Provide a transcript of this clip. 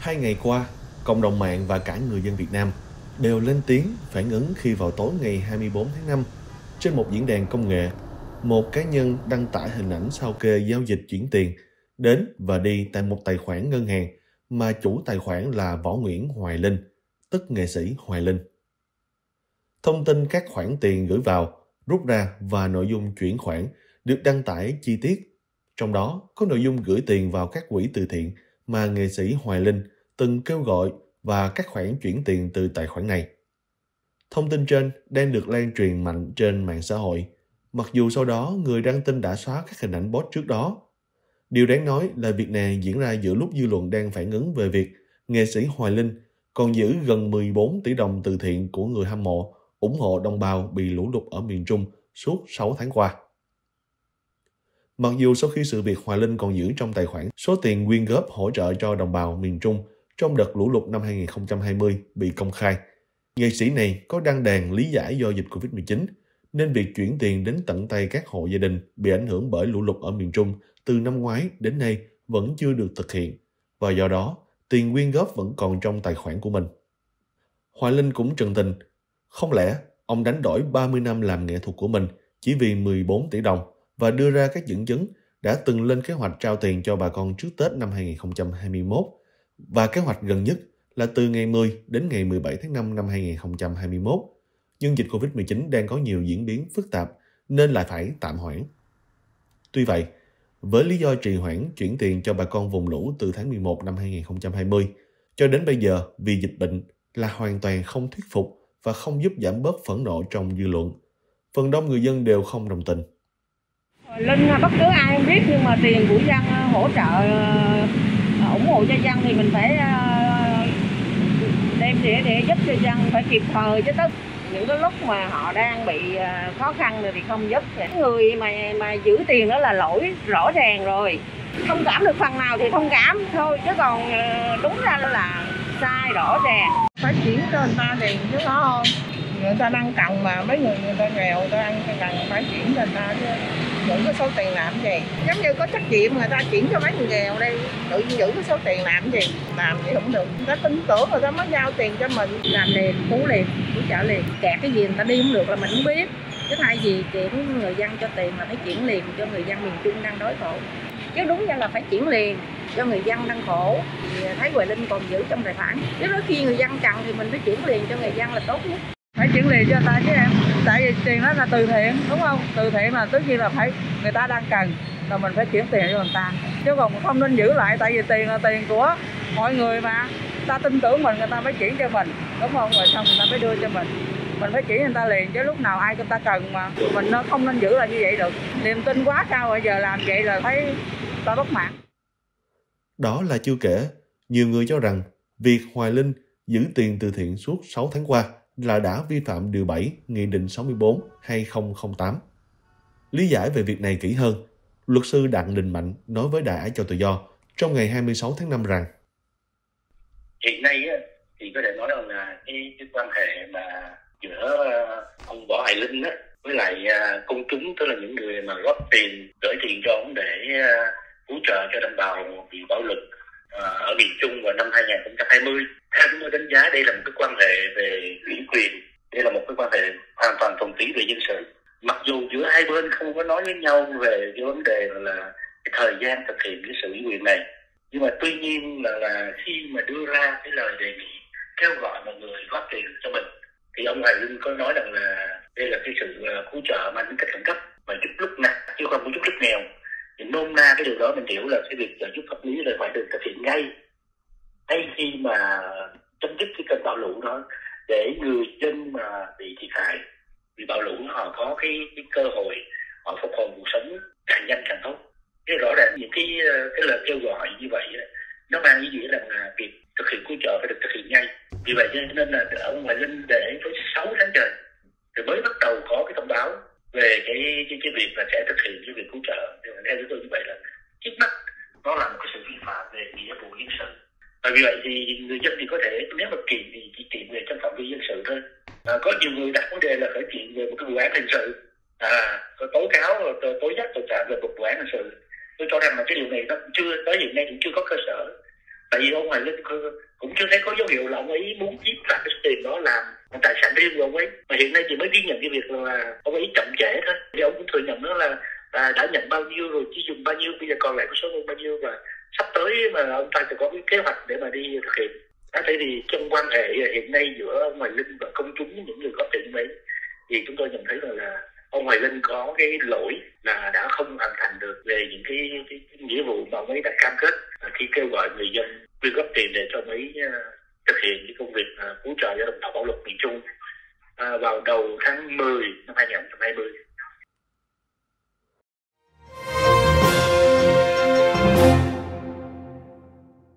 Hai ngày qua, cộng đồng mạng và cả người dân Việt Nam đều lên tiếng phản ứng khi vào tối ngày 24 tháng 5, trên một diễn đàn công nghệ, một cá nhân đăng tải hình ảnh sao kê giao dịch chuyển tiền đến và đi tại một tài khoản ngân hàng mà chủ tài khoản là Võ Nguyễn Hoài Linh, tức nghệ sĩ Hoài Linh. Thông tin các khoản tiền gửi vào, rút ra và nội dung chuyển khoản được đăng tải chi tiết. Trong đó có nội dung gửi tiền vào các quỹ từ thiện mà nghệ sĩ Hoài Linh từng kêu gọi và các khoản chuyển tiền từ tài khoản này. Thông tin trên đang được lan truyền mạnh trên mạng xã hội, mặc dù sau đó người đăng tin đã xóa các hình ảnh post trước đó. Điều đáng nói là việc này diễn ra giữa lúc dư luận đang phản ứng về việc nghệ sĩ Hoài Linh còn giữ gần 14 tỷ đồng từ thiện của người hâm mộ ủng hộ đồng bào bị lũ lụt ở miền Trung suốt 6 tháng qua. Mặc dù sau khi sự việc Hoài Linh còn giữ trong tài khoản số tiền quyên góp hỗ trợ cho đồng bào miền Trung trong đợt lũ lụt năm 2020 bị công khai, nghệ sĩ này có đăng đàn lý giải do dịch Covid-19 nên việc chuyển tiền đến tận tay các hộ gia đình bị ảnh hưởng bởi lũ lụt ở miền Trung từ năm ngoái đến nay vẫn chưa được thực hiện và do đó tiền quyên góp vẫn còn trong tài khoản của mình. Hoài Linh cũng trần tình, không lẽ ông đánh đổi 30 năm làm nghệ thuật của mình chỉ vì 14 tỷ đồng và đưa ra các dẫn chứng đã từng lên kế hoạch trao tiền cho bà con trước Tết năm 2021 và kế hoạch gần nhất là từ ngày 10 đến ngày 17 tháng 5 năm 2021. Nhưng dịch Covid-19 đang có nhiều diễn biến phức tạp nên lại phải tạm hoãn. Tuy vậy, với lý do trì hoãn chuyển tiền cho bà con vùng lũ từ tháng 11 năm 2020 cho đến bây giờ vì dịch bệnh là hoàn toàn không thuyết phục và không giúp giảm bớt phẫn nộ trong dư luận. Phần đông người dân đều không đồng tình. Linh bất cứ ai không biết nhưng mà tiền của dân hỗ trợ ủng hộ cho dân thì mình phải đem để giúp cho dân, phải kịp thời chứ tất những cái lúc mà họ đang bị khó khăn rồi thì không giúp. Người mà giữ tiền đó là lỗi rõ ràng rồi, thông cảm được phần nào thì thông cảm thôi chứ còn đúng ra là sai rõ ràng. Phải chuyển cho người ta tiền chứ có không? Người ta đang cần mà mấy người ta nghèo, người ta đang cần phải chuyển cho người ta chứ giữ cái số tiền làm gì? Giống như có trách nhiệm người ta chuyển cho mấy người nghèo đây, tự nhiên giữ cái số tiền làm gì? Làm gì không được. Người ta tin tưởng người ta mới giao tiền cho mình. Làm liền, cứu trợ liền. Kẹt cái gì người ta đi không được là mình không biết. Chứ thay vì chuyển người dân cho tiền mà phải chuyển liền cho người dân miền Trung đang đói khổ. Chứ đúng ra là phải chuyển liền cho người dân đang khổ thì thấy Hoài Linh còn giữ trong tài khoản. Chứ đó khi người dân cần thì mình phải chuyển liền cho người dân là tốt nhất. Phải chuyển liền cho người ta chứ em, tại vì tiền đó là từ thiện đúng không? Từ thiện là tất nhiên là phải người ta đang cần rồi mình phải chuyển tiền cho người ta, chứ còn không nên giữ lại, tại vì tiền là tiền của mọi người mà, người ta tin tưởng mình, người ta phải chuyển cho mình đúng không? Rồi xong người ta mới đưa cho mình phải chuyển người ta liền chứ lúc nào ai người ta cần mà mình nó không nên giữ lại như vậy được. Niềm tin quá cao rồi, giờ làm vậy là thấy ta bất mãn. Đó là chưa kể, nhiều người cho rằng việc Hoài Linh giữ tiền từ thiện suốt 6 tháng qua là đã vi phạm điều 7 Nghị định 64/2008. Lý giải về việc này kỹ hơn, luật sư Đặng Đình Mạnh nói với Đài Á Châu Tự Do trong ngày 26 tháng 5 rằng hiện nay thì có thể nói rằng là cái quan hệ mà giữa ông Võ Hoài Linh với lại công chúng, tức là những người mà góp tiền, gửi tiền cho ông để hỗ trợ cho đồng bào bị bạo lực ở miền Trung vào năm 2020. Theo chúng tôi đánh giá đây là một cái quan hệ về ủy quyền, đây là một cái quan hệ hoàn toàn thuần túy về dân sự. Mặc dù giữa hai bên không có nói với nhau về cái vấn đề là cái thời gian thực hiện cái sự ủy quyền này, nhưng mà tuy nhiên là khi mà đưa ra cái lời đề nghị kêu gọi mọi người góp tiền cho mình thì ông Hoài Linh có nói rằng là đây là cái sự cứu trợ mang tính cách khẩn cấp và giúp lúc nặng chứ không có giúp lúc nghèo. Thì nôm na cái điều đó mình hiểu là cái việc trợ giúp pháp lý là phải được thực hiện ngay khi mà chấm dứt cái cơn bão lũ đó, để người dân mà bị thiệt hại bị bão lũ họ có cái cơ hội họ phục hồi cuộc sống càng nhanh càng tốt. Cái rõ ràng những cái lời kêu gọi như vậy nó mang ý nghĩa là việc thực hiện cứu trợ phải được thực hiện ngay. Vì vậy nên là ông Hoài Linh để tới 6 tháng trời rồi mới bắt đầu có cái thông báo về cái việc là sẽ thực hiện cái việc cứu trợ. Thì theo chúng tôi như vậy là trước mắt nó là một cái sự vi phạm về nghĩa vụ dân sự. Và vì vậy thì người dân thì có thể nếu mà kiện thì chỉ kiện về trong phạm vi dân sự thôi. Có nhiều người đặt vấn đề là khởi kiện về một cái vụ án hình sự, có tố cáo tố giác tội phạm về một vụ án hình sự. Tôi cho rằng là cái điều này nó chưa tới hiện nay cũng chưa có cơ sở. Tại vì ông Hoài Linh cũng chưa thấy có dấu hiệu là ông ấy muốn chiếm lại cái số tiền đó làm tài sản riêng của ông ấy. Mà hiện nay thì mới ghi nhận cái việc là ông ấy chậm trễ thôi. Thì ông cũng thừa nhận đó là đã nhận bao nhiêu rồi, chỉ dùng bao nhiêu, bây giờ còn lại có số lượng bao nhiêu, và sắp tới mà ông ta sẽ có cái kế hoạch để mà đi thực hiện. Thế thì trong quan hệ hiện nay giữa ông Hoài Linh và công chúng, những người góp tiền ấy, thì chúng tôi nhận thấy là ông Hoài Linh có cái lỗi là đã không hoàn thành được về những cái nghĩa vụ mà ông ấy đã cam kết khi kêu gọi người dân quyên góp tiền để cho ông ấy thực hiện cái công việc cứu trợ cho đồng bào bão lụt miền Trung vào đầu tháng 10 năm 2020.